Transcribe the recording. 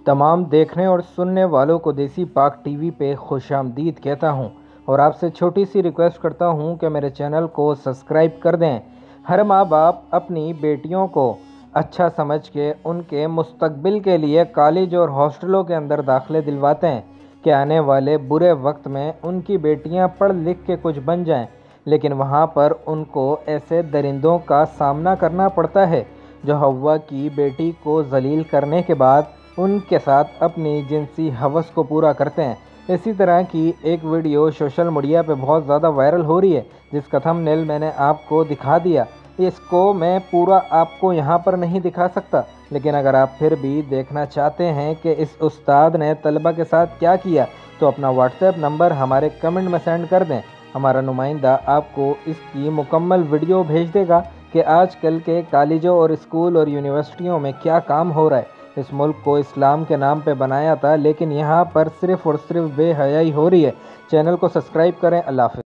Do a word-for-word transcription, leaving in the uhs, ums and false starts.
तमाम देखने और सुनने वालों को देसी पाक टीवी पे खुश आमदीद कहता हूँ और आपसे छोटी सी रिक्वेस्ट करता हूँ कि मेरे चैनल को सब्सक्राइब कर दें। हर माँ बाप अपनी बेटियों को अच्छा समझ के उनके मुस्तकबिल के लिए कॉलेज और हॉस्टलों के अंदर दाखिले दिलवाते हैं कि आने वाले बुरे वक्त में उनकी बेटियां पढ़ लिख के कुछ बन जाएं, लेकिन वहां पर उनको ऐसे दरिंदों का सामना करना पड़ता है जो हव्वा की बेटी को जलील करने के बाद उनके साथ अपनी जिनसी हवस को पूरा करते हैं। इसी तरह की एक वीडियो सोशल मीडिया पे बहुत ज़्यादा वायरल हो रही है, जिसका थंबनेल मैंने आपको दिखा दिया। इसको मैं पूरा आपको यहाँ पर नहीं दिखा सकता, लेकिन अगर आप फिर भी देखना चाहते हैं कि इस उस्ताद ने तलबा के साथ क्या किया तो अपना व्हाट्सएप नंबर हमारे कमेंट में सेंड कर दें। हमारा नुमाइंदा आपको इसकी मुकम्मल वीडियो भेज देगा कि आजकल के कॉलेजों और स्कूल और यूनिवर्सिटियों में क्या काम हो रहा है। इस मुल्क को इस्लाम के नाम पे बनाया था, लेकिन यहाँ पर सिर्फ़ और सिर्फ बेहयाई हो रही है। चैनल को सब्सक्राइब करें। अल्लाह हाफ़िज़।